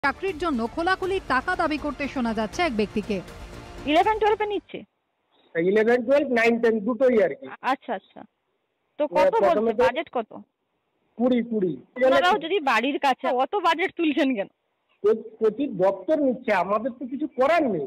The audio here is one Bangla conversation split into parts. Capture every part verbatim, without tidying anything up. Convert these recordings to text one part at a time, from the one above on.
চাকরির জন্য খোলাখুলি টাকা দাবি করতে শোনা যাচ্ছে এক ব্যক্তিকে। ইলেভেন টুয়েলভ এ নিচ্ছে? ইলেভেন টুয়েলভ নাইন টেন দুটোই আর কি। আচ্ছা আচ্ছা, তো কত বলছে বাজেট কত? কুড়ি কুড়ি। ওনারাও যদি বাড়ির কাছে অত বাজেট তুলছেন কেন? প্রতি দপ্তর নিচ্ছে, আমাদের তো কিছু করার নেই।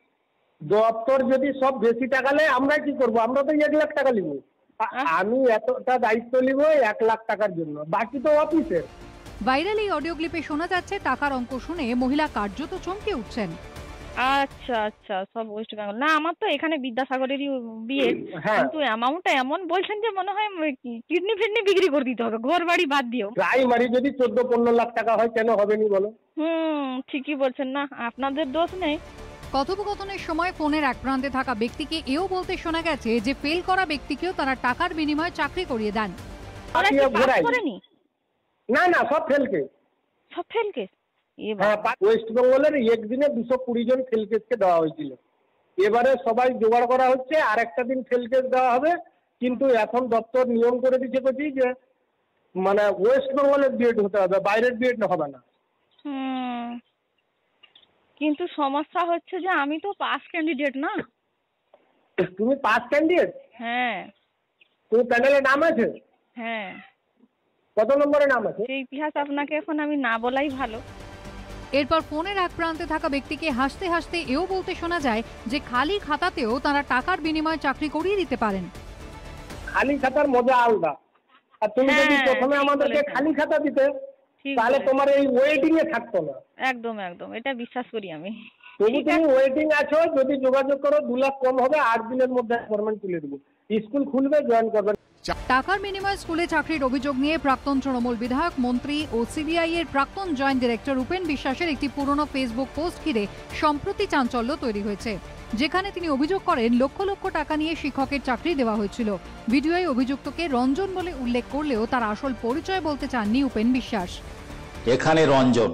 দপ্তর যদি সব বেশি টাকা নেয় আমরা কি করব? আমরা তো এক লাখ টাকা নিব। আমি এতটা দায়িত্ব নিব এক লাখ টাকার জন্য, বাকি তো অফিসের। ভাইরাল এই অডিও ক্লিপে শোনা যাচ্ছে টাকার অঙ্ক শুনে মহিলা কার্যত চমকে উঠছেন। আচ্ছা আচ্ছা, সব ওয়েস্ট বেঙ্গল না, আমার তো এখানে বিদ্যাসাগরেরই বিয়ে, কিন্তু অ্যামাউন্টটা এমন বলছেন যে মনে হয় কিডনি ফিডনি বিক্রি করে দিতে হবে, ঘর বাড়ি বাদ দিও। প্রাইমারি যদি চোদ্দ পনেরো লাখ টাকা হয় কেন হবে নি বলো? হুম, ঠিকই বলছেন, না আপনাদের দোষ নেই। কথোপকথনের সময় ফোনের এক প্রান্তে থাকা ব্যক্তিকে এও বলতে শোনা গেছে যে ফেল করা ব্যক্তিকেও তারা টাকার বিনিময়ে চাকরি করিয়ে দেন। ওরা কি পাস করেনি? না না, সব ফেল কেস। সব ফেল কেস? হ্যাঁ, ওয়েস্ট বেঙ্গলের একদিনে দুশো কুড়ি জন ফেল কেসকে দেওয়া হয়েছিল। এবারে সবাই জোগাড় করা হচ্ছে, আর একটা দিন ফেল কেস দেওয়া হবে। কিন্তু এখন দপ্তর নিয়ম করে দিচ্ছে করছি যে মানে ওয়েস্ট বেঙ্গলের বিএড হতে হবে, বাইরের বিএড হবে না। হুম, কিন্তু সমস্যা হচ্ছে যে আমি তো পাস ক্যান্ডিডেট না। তুমি পাস ক্যান্ডিডেট? হ্যাঁ। তুমি প্যানেলে নাম আছে? হ্যাঁ। কত নম্বরে নাম আছে? সেই ইতিহাস আপনাকে এখন আমি না বলাই ভালো। এরপর ফোনের এক প্রান্তে থাকা ব্যক্তিকে হাসতে হাসতে এও বলতে শোনা যায় যে খালি খাতাতেও তারা টাকার বিনিময়ে চাকরি করিয়ে দিতে পারেন। খালি খাতার মজা আলাদা। আর তুমি যদি প্রথমে আমাদেরকে খালি খাতা দিতে তাহলে তোমার এই ওয়েটিং এ থাকতো না। একদম একদম, এটা বিশ্বাস করি আমি। তুমি তুমি ওয়েটিং আছো, যদি যোগাযোগ করো দু লাখ কম হবে, আট দিনের মধ্যে অ্যাপয়েন্টমেন্ট তুলে দেবো, স্কুল খুলবে, জয়েন করবে। টাকার বিনিময়ে স্কুলে চাকরির অভিযোগ নিয়ে প্রাক্তন তৃণমূল বিধায়ক, মন্ত্রী ও সিবিআই এর প্রাক্তন জয়েন্ট ডিরেক্টর উপেন বিশ্বাসের একটি পুরনো ফেসবুক পোস্ট ঘিরে সম্প্রতি চাঞ্চল্য তৈরি হয়েছে, যেখানে তিনি অভিযোগ করেন লক্ষ লক্ষ টাকা নিয়ে শিক্ষকের চাকরি দেওয়া হয়েছিল। ভিডিওয় অভিযুক্তকে রঞ্জন বলে উল্লেখ করলেও তার আসল পরিচয় বলতে চাননি উপেন বিশ্বাস। এখানে রঞ্জন,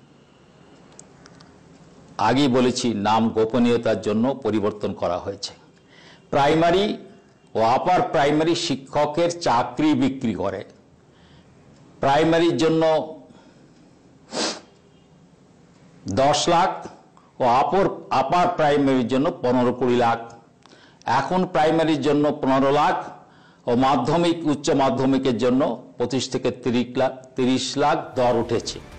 আগেই বলেছি নাম গোপনীয়তার জন্য পরিবর্তন করা হয়েছে। প্রাইমারি ও আপার প্রাইমারি শিক্ষকের চাকরি বিক্রি করে। প্রাইমারির জন্য দশ লাখ ও আপর আপার প্রাইমারির জন্য পনেরো কুড়ি লাখ। এখন প্রাইমারির জন্য পনেরো লাখ ও মাধ্যমিক উচ্চ মাধ্যমিকের জন্য পঁচিশ থেকে তিরিশ লাখ তিরিশ লাখ দর উঠেছে।